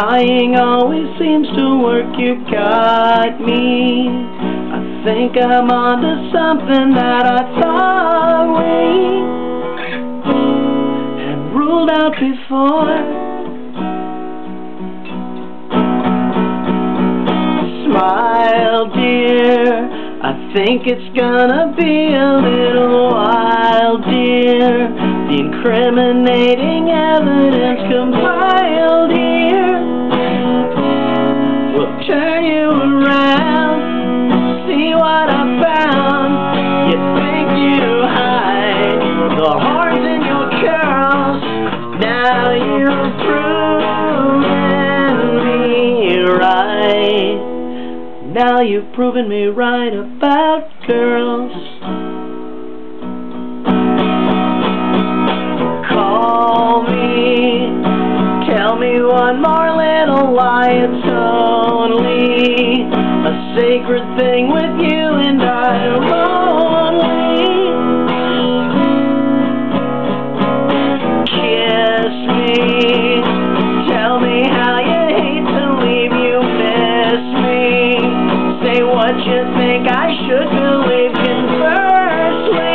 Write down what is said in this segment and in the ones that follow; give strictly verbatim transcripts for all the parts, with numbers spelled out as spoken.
Lying always seems to work, you got me. I think I'm onto something that I thought we had ruled out before. Smile, dear, I think it's gonna be a little while, dear. The incriminating evidence compiled here will turn you around. See what I found. You think you hide the horns in your curls. Now you've proven me right. Now you've proven me right about girls. Call me, tell me one more little lie. It's only a sacred thing with you and I only. Kiss me, tell me how you hate to leave, you miss me. Say what you think I should believe. Conversely,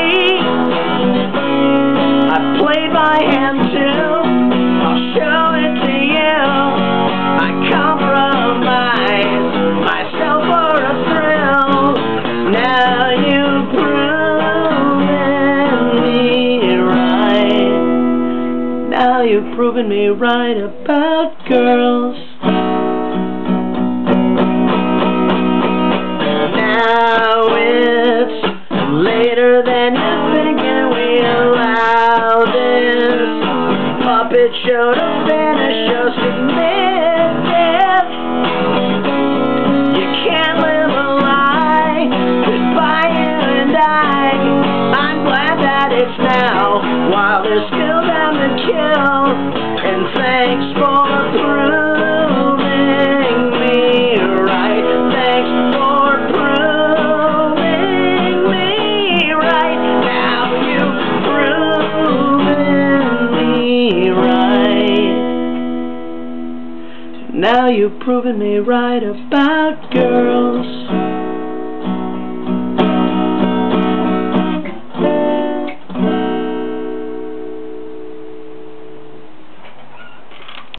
I played my hand too. I'll show it to you. I compromise myself for a thrill. Now you've proven me right. Now you've proven me right about girls. Now it's later than you're thinking. We allow this puppet show to finish. You're submissive. You can't live a lie. Goodbye, you and I. I'm glad that it's now, while there's still time to kill. And thanks for proving me right. Thanks for proving me right. Now you've proven me right. Now you've proven me right about girls.